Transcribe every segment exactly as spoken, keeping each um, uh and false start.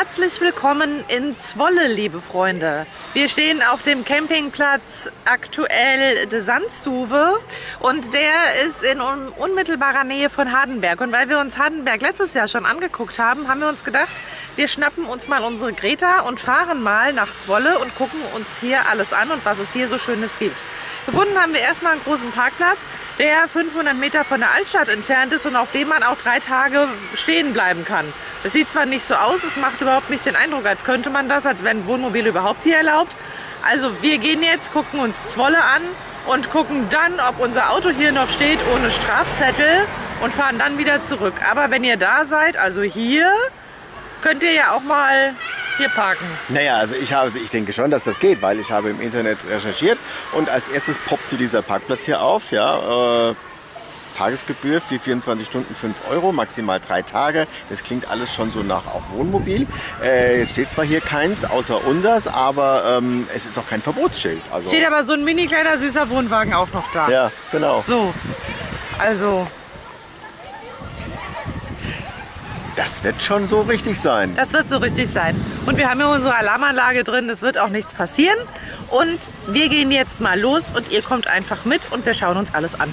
Herzlich willkommen in Zwolle, liebe Freunde. Wir stehen auf dem Campingplatz aktuell de Sandsuwe und der ist in unmittelbarer Nähe von Hardenberg. Und weil wir uns Hardenberg letztes Jahr schon angeguckt haben, haben wir uns gedacht, wir schnappen uns mal unsere Greta und fahren mal nach Zwolle und gucken uns hier alles an und was es hier so Schönes gibt. Gefunden haben wir erstmal einen großen Parkplatz, der fünfhundert Meter von der Altstadt entfernt ist und auf dem man auch drei Tage stehen bleiben kann. Es sieht zwar nicht so aus, es macht überhaupt nicht den Eindruck, als könnte man das, als wären Wohnmobile überhaupt hier erlaubt. Also wir gehen jetzt, gucken uns Zwolle an und gucken dann, ob unser Auto hier noch steht ohne Strafzettel und fahren dann wieder zurück. Aber wenn ihr da seid, also hier, könnt ihr ja auch mal hier parken. Naja, also ich, habe, ich denke schon, dass das geht, weil ich habe im Internet recherchiert und als erstes poppte dieser Parkplatz hier auf. Ja, äh, Tagesgebühr für vierundzwanzig Stunden fünf Euro, maximal drei Tage. Das klingt alles schon so nach auch Wohnmobil. Äh, jetzt steht zwar hier keins außer unseres, aber ähm, es ist auch kein Verbotsschild. Also steht aber so ein mini kleiner süßer Wohnwagen auch noch da. Ja, genau. So, also das wird schon so richtig sein. Das wird so richtig sein. Und wir haben hier unsere Alarmanlage drin, es wird auch nichts passieren. Und wir gehen jetzt mal los und ihr kommt einfach mit und wir schauen uns alles an.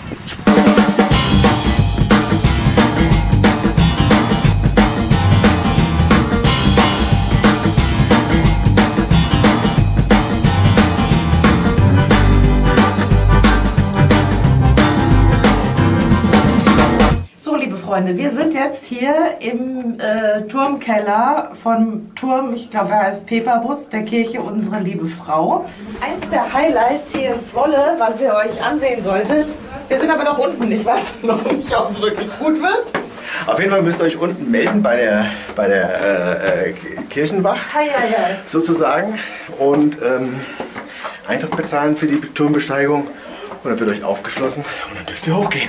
Freunde, wir sind jetzt hier im äh, Turmkeller vom Turm, ich glaube er heißt Peperbus, der Kirche Unsere Liebe Frau. Eins der Highlights hier in Zwolle, was ihr euch ansehen solltet. Wir sind aber noch unten, ich weiß noch nicht, ob es wirklich gut wird. Auf jeden Fall müsst ihr euch unten melden bei der, bei der äh, Kirchenwacht, hi, hi, hi. sozusagen, und ähm, Eintritt bezahlen für die Turmbesteigung und dann wird euch aufgeschlossen und dann dürft ihr hochgehen.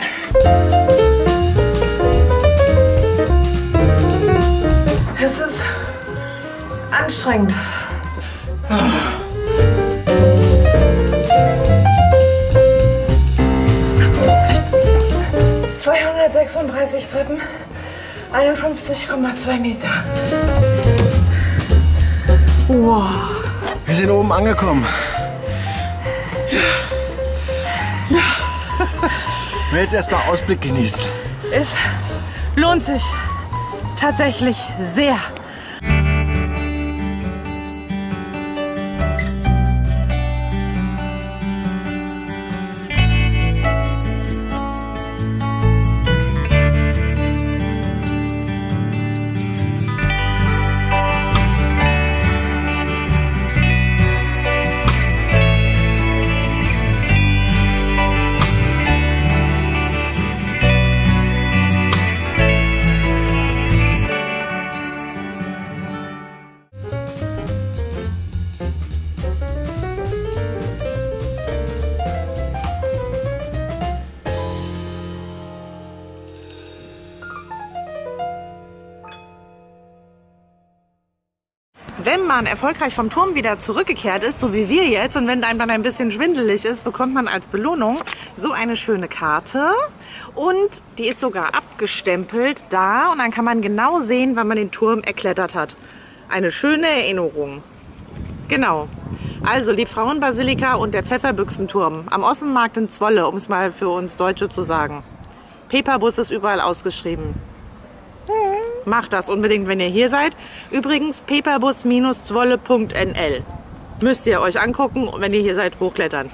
Es ist anstrengend. zweihundertsechsunddreißig Treppen, einundfünfzig Komma zwei Meter. Wow. Wir sind oben angekommen. Ja. Ja. Ich will jetzt erstmal Ausblick genießen. Es lohnt sich. Tatsächlich sehr. Wenn man erfolgreich vom Turm wieder zurückgekehrt ist, so wie wir jetzt, und wenn einem dann ein bisschen schwindelig ist, bekommt man als Belohnung so eine schöne Karte. Und die ist sogar abgestempelt da und dann kann man genau sehen, wann man den Turm erklettert hat. Eine schöne Erinnerung. Genau. Also Liebfrauenbasilika und der Pfefferbüchsenturm am Ossenmarkt in Zwolle, um es mal für uns Deutsche zu sagen. Peperbus ist überall ausgeschrieben. Macht das unbedingt, wenn ihr hier seid. Übrigens peperbus zwolle punkt n l. Müsst ihr euch angucken, wenn ihr hier seid, hochklettern.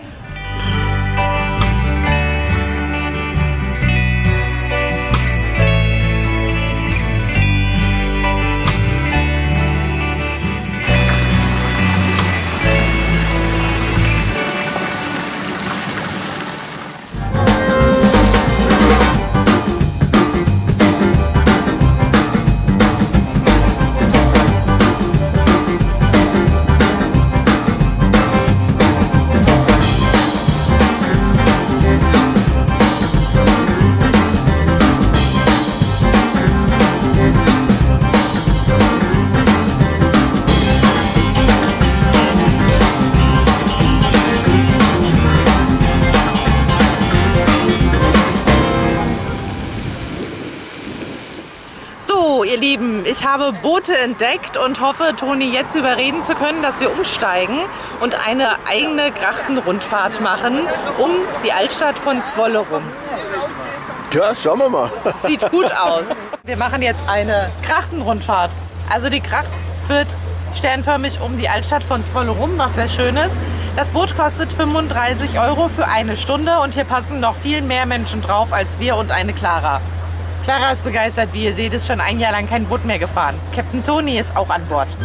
ihr Lieben, ich habe Boote entdeckt und hoffe, Toni jetzt überreden zu können, dass wir umsteigen und eine eigene Grachtenrundfahrt machen um die Altstadt von Zwolle rum. Ja, schauen wir mal. Sieht gut aus. Wir machen jetzt eine Grachtenrundfahrt. Also die Gracht wird sternförmig um die Altstadt von Zwolle rum, was sehr schön ist. Das Boot kostet fünfunddreißig Euro für eine Stunde und hier passen noch viel mehr Menschen drauf als wir und eine Clara. Clara ist begeistert, wie ihr seht, ist schon ein Jahr lang kein Boot mehr gefahren. Captain Toni ist auch an Bord.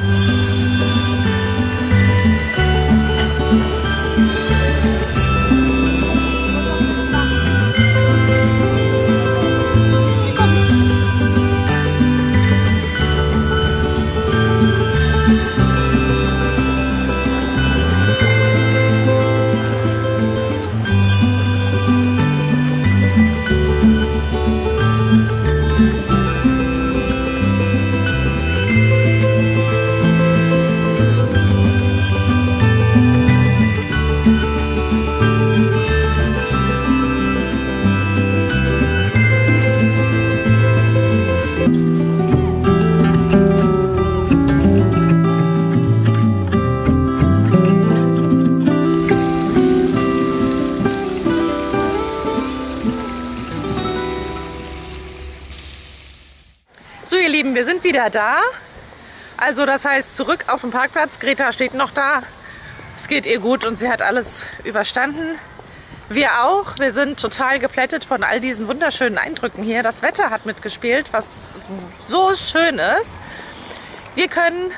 So ihr Lieben, wir sind wieder da. Also das heißt zurück auf den Parkplatz. Greta steht noch da. Es geht ihr gut und sie hat alles überstanden. Wir auch. Wir sind total geplättet von all diesen wunderschönen Eindrücken hier. Das Wetter hat mitgespielt, was so schön ist. Wir können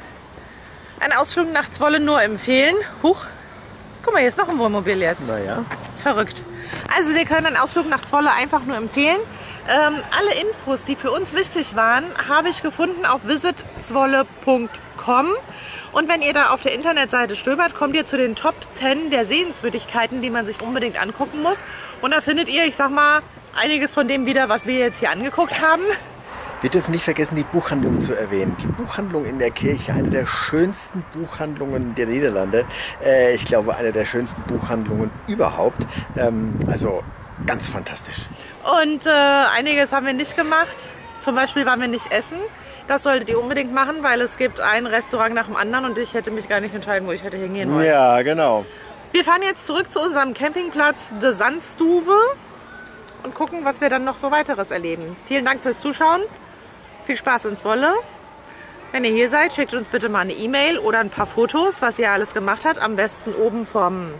einen Ausflug nach Zwolle nur empfehlen. Huch, guck mal, hier ist noch ein Wohnmobil jetzt. Naja. Verrückt. Also wir können einen Ausflug nach Zwolle einfach nur empfehlen. Ähm, alle Infos, die für uns wichtig waren, habe ich gefunden auf visit zwolle punkt com. Und wenn ihr da auf der Internetseite stöbert, kommt ihr zu den Top zehn der Sehenswürdigkeiten, die man sich unbedingt angucken muss. Und da findet ihr, ich sag mal, einiges von dem wieder, was wir jetzt hier angeguckt haben. Wir dürfen nicht vergessen, die Buchhandlung zu erwähnen. Die Buchhandlung in der Kirche, eine der schönsten Buchhandlungen der Niederlande. Äh, ich glaube, eine der schönsten Buchhandlungen überhaupt. Ähm, also ganz fantastisch. Und äh, einiges haben wir nicht gemacht. Zum Beispiel waren wir nicht essen. Das solltet ihr unbedingt machen, weil es gibt ein Restaurant nach dem anderen und ich hätte mich gar nicht entscheiden, wo ich hätte hingehen wollen. Ja, genau. Wir fahren jetzt zurück zu unserem Campingplatz De Zandstove und gucken, was wir dann noch so weiteres erleben. Vielen Dank fürs Zuschauen. Viel Spaß in Zwolle. Wenn ihr hier seid, schickt uns bitte mal eine E-Mail oder ein paar Fotos, was ihr alles gemacht habt. Am besten oben vom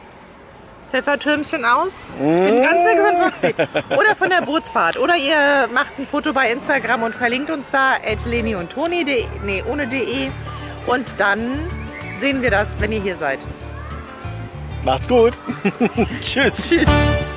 Pfeffertürmchen aus. Ich bin ganz weg von Foxy. Oder von der Bootsfahrt. Oder ihr macht ein Foto bei Instagram und verlinkt uns da at leni und toni, nee, ohne de. Und dann sehen wir das, wenn ihr hier seid. Macht's gut. Tschüss. Tschüss.